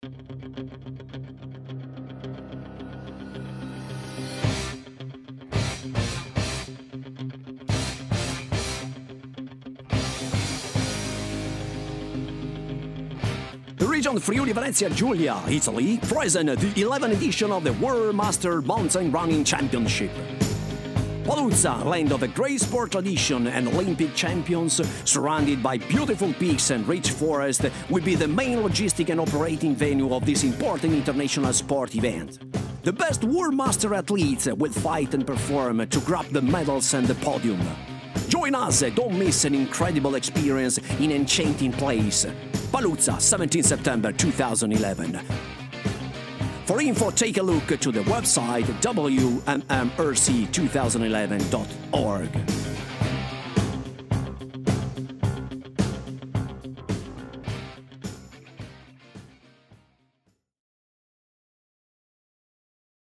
The region Friuli Venezia Giulia, Italy, present the 11th edition of the World Master Mountain Running Championship. Paluzza, land of a great sport tradition and Olympic champions, surrounded by beautiful peaks and rich forest, will be the main logistic and operating venue of this important international sport event. The best World Master athletes will fight and perform to grab the medals and the podium. Join us, don't miss an incredible experience in an enchanting place. Paluzza, 17 September 2011. For info, take a look to the website wmmrch2011.org.